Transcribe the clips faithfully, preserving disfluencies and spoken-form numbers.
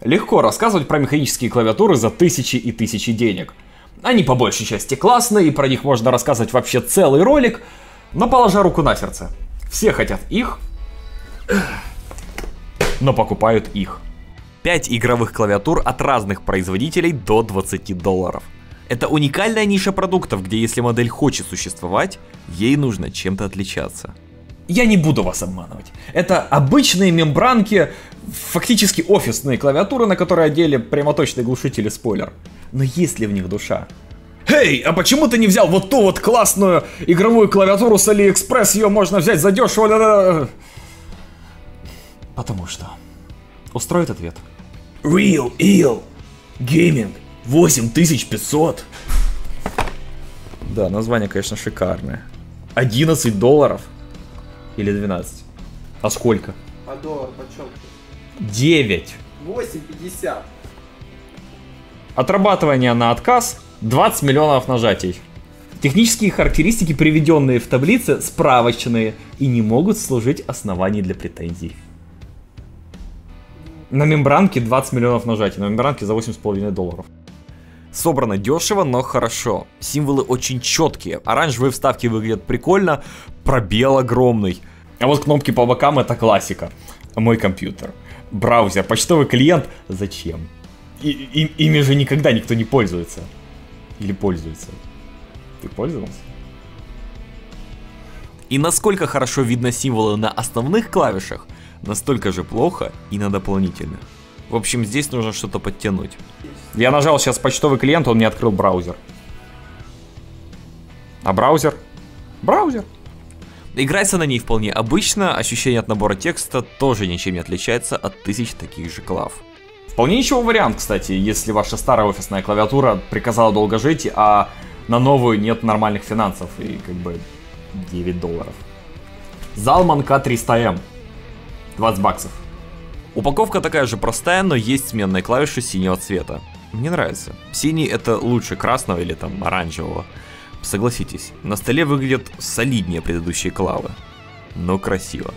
Легко рассказывать про механические клавиатуры за тысячи и тысячи денег. Они по большей части классные, и про них можно рассказывать вообще целый ролик, но положа руку на сердце. Все хотят их, но покупают их. пять игровых клавиатур от разных производителей до двадцати долларов. Это уникальная ниша продуктов, где если модель хочет существовать, ей нужно чем-то отличаться. Я не буду вас обманывать. Это обычные мембранки, фактически офисные клавиатуры, на которые одели прямоточные глушители спойлер. Но есть ли в них душа? Эй, а почему ты не взял вот ту вот классную игровую клавиатуру с AliExpress? Ее можно взять задешево. Потому что. Устроит ответ. Real Eel Gaming восемь тысяч пятьсот. Да, название, конечно, шикарное. одиннадцать долларов. Или двенадцать. А сколько? А доллар почем? девять. восемь пятьдесят. Отрабатывание на отказ двадцать миллионов нажатий. Технические характеристики, приведенные в таблице, справочные и не могут служить основанием для претензий. На мембранке двадцать миллионов нажатий, на мембранке за восемь с половиной долларов. Собрано дешево, но хорошо. Символы очень четкие. Оранжевые вставки выглядят прикольно. Пробел огромный. А вот кнопки по бокам — это классика. Мой компьютер. Браузер, почтовый клиент. Зачем? И, и, ими же никогда никто не пользуется. Или пользуется. Ты пользовался? И насколько хорошо видно символы на основных клавишах, настолько же плохо и на дополнительных. В общем, здесь нужно что-то подтянуть. Я нажал сейчас почтовый клиент, он не открыл браузер. А браузер? Браузер. Играется на ней вполне обычно, ощущение от набора текста тоже ничем не отличается от тысяч таких же клав. Вполне ничего вариант, кстати, если ваша старая офисная клавиатура приказала долго жить, а на новую нет нормальных финансов и как бы девять долларов. Zalman К триста М. двадцать баксов. Упаковка такая же простая, но есть сменные клавиши синего цвета. Мне нравится. Синий — это лучше красного или там оранжевого. Согласитесь, на столе выглядят солиднее предыдущие клавы. Но красиво.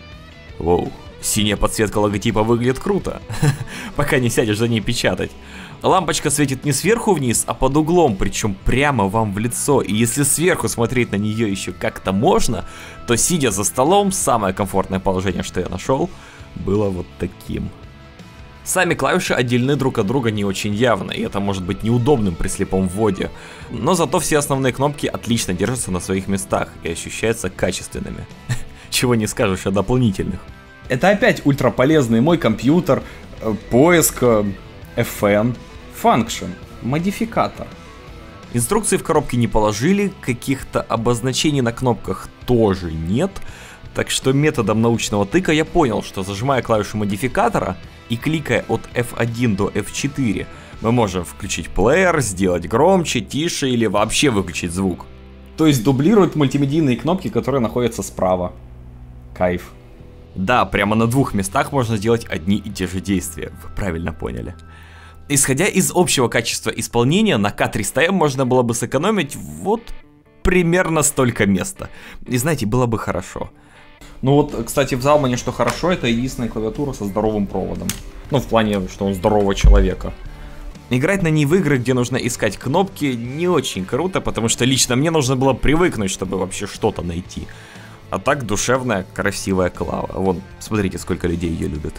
Воу, синяя подсветка логотипа выглядит круто. Пока не сядешь за ней печатать. Лампочка светит не сверху вниз, а под углом, причем прямо вам в лицо. И если сверху смотреть на нее еще как-то можно, то сидя за столом, самое комфортное положение, что я нашел, было вот таким. Сами клавиши отдельны друг от друга не очень явно, и это может быть неудобным при слепом вводе. Но зато все основные кнопки отлично держатся на своих местах и ощущаются качественными. Чего не скажешь о дополнительных. Это опять ультраполезный мой компьютер, поиск, эф эн, function, модификатор. Инструкции в коробке не положили, каких-то обозначений на кнопках тоже нет. Так что методом научного тыка я понял, что зажимая клавишу модификатора и кликая от эф один до эф четыре, мы можем включить плеер, сделать громче, тише или вообще выключить звук. То есть дублирует мультимедийные кнопки, которые находятся справа. Кайф. Да, прямо на двух местах можно сделать одни и те же действия, вы правильно поняли. Исходя из общего качества исполнения, на К триста М можно было бы сэкономить вот примерно столько места. И знаете, было бы хорошо. Ну вот, кстати, в Zalman что хорошо, это единственная клавиатура со здоровым проводом. Ну, в плане, что он здорового человека. Играть на ней в игры, где нужно искать кнопки, не очень круто, потому что лично мне нужно было привыкнуть, чтобы вообще что-то найти. А так душевная, красивая клава. Вон, смотрите, сколько людей ее любят.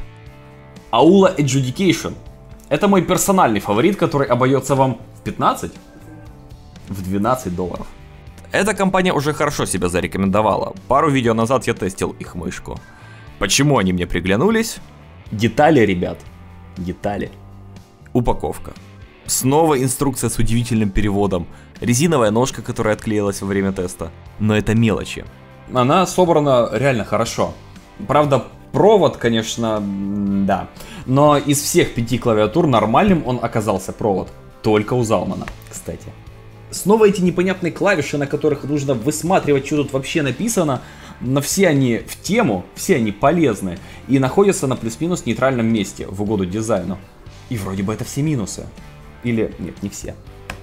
Aula Adjudication. Это мой персональный фаворит, который обойдется вам в пятнадцать? В двенадцать долларов. Эта компания уже хорошо себя зарекомендовала. Пару видео назад я тестил их мышку. Почему они мне приглянулись? Детали, ребят. Детали. Упаковка. Снова инструкция с удивительным переводом. Резиновая ножка, которая отклеилась во время теста. Но это мелочи. Она собрана реально хорошо. Правда, провод, конечно, да. Но из всех пяти клавиатур нормальным он оказался провод. Только у Zalman, кстати. Снова эти непонятные клавиши, на которых нужно высматривать, что тут вообще написано. Но все они в тему, все они полезны. И находятся на плюс-минус нейтральном месте, в угоду дизайну. И вроде бы это все минусы. Или нет, не все.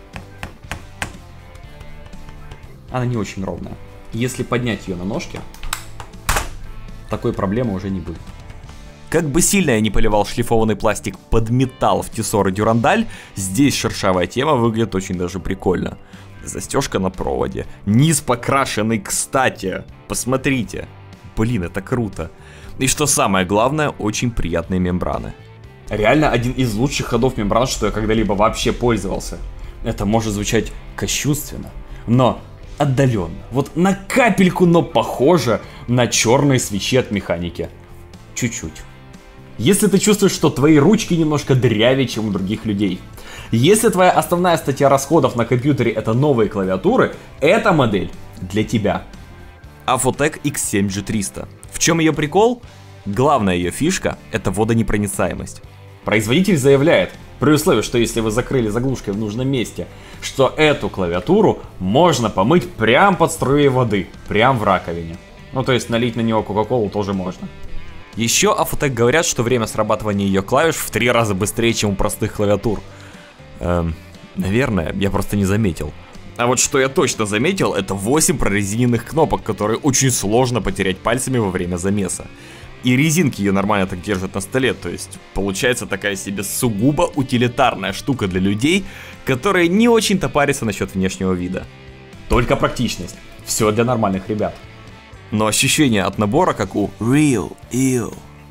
Она не очень ровная. Если поднять ее на ножке, такой проблемы уже не будет. Как бы сильно я не поливал шлифованный пластик под металл в Tessor и Durandal, здесь шершавая тема выглядит очень даже прикольно. Застежка на проводе, низ покрашенный, кстати, посмотрите. Блин, это круто. И что самое главное, очень приятные мембраны. Реально один из лучших ходов мембран, что я когда-либо вообще пользовался. Это может звучать кощунственно, но отдаленно. Вот на капельку, но похоже на черные свечи от механики. Чуть-чуть. Если ты чувствуешь, что твои ручки немножко дрявее, чем у других людей. Если твоя основная статья расходов на компьютере это новые клавиатуры, эта модель для тебя. Afotec икс семь джи триста. В чем ее прикол? Главная ее фишка это водонепроницаемость. Производитель заявляет, при условии, что если вы закрыли заглушкой в нужном месте, что эту клавиатуру можно помыть прямо под струей воды, прямо в раковине. Ну то есть налить на него кока-колу тоже можно. Еще Afotec говорят, что время срабатывания ее клавиш в три раза быстрее, чем у простых клавиатур. Эм, наверное, я просто не заметил. А вот что я точно заметил, это восемь прорезиненных кнопок, которые очень сложно потерять пальцами во время замеса. И резинки ее нормально так держат на столе, то есть получается такая себе сугубо утилитарная штука для людей, которые не очень-то парятся насчет внешнего вида. Только практичность. Все для нормальных ребят. Но ощущение от набора, как у Real Ill.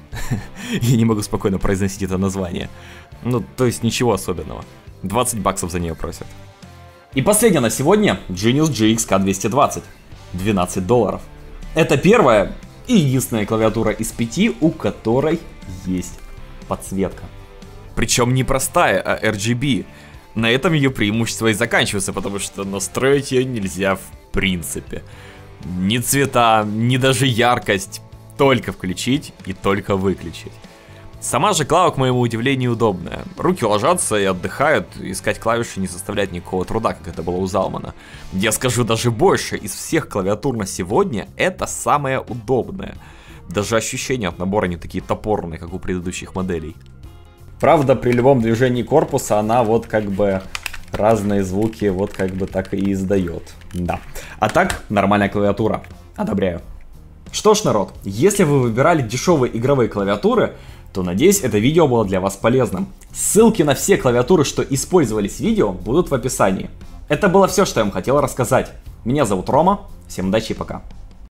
Я не могу спокойно произносить это название. Ну, то есть ничего особенного. двадцать баксов за нее просят. И последнее на сегодня Genius джи икс кей двести двадцать. двенадцать долларов. Это первая и единственная клавиатура из пяти, у которой есть подсветка. Причем не простая, а эр джи би. На этом ее преимущества и заканчиваются, потому что настроить ее нельзя в принципе. Ни цвета, ни даже яркость. Только включить и только выключить. Сама же клава, к моему удивлению, удобная. Руки ложатся и отдыхают, искать клавиши не составляет никакого труда, как это было у Залмана. Я скажу даже больше, из всех клавиатур на сегодня это самое удобное. Даже ощущения от набора не такие топорные, как у предыдущих моделей. Правда, при любом движении корпуса она вот как бы разные звуки вот как бы так и издает. Да. А так, нормальная клавиатура. Одобряю. Что ж, народ, если вы выбирали дешевые игровые клавиатуры, то надеюсь, это видео было для вас полезным. Ссылки на все клавиатуры, что использовались в видео, будут в описании. Это было все, что я вам хотел рассказать. Меня зовут Рома, всем удачи и пока.